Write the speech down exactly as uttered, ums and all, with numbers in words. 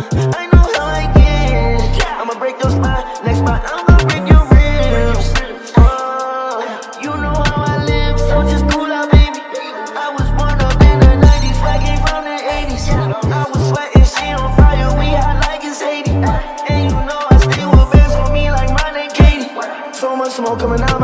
I know how I get. I'ma break your spine, next spot I'm gonna break your ribs. Uh, you know how I live, so just cool out, baby. I was born up in the nineties, I came from the eighties. I was sweating, she on fire, we hot like it's eighty. And you know I stay with bands on me like mine and Katie. So much smoke coming out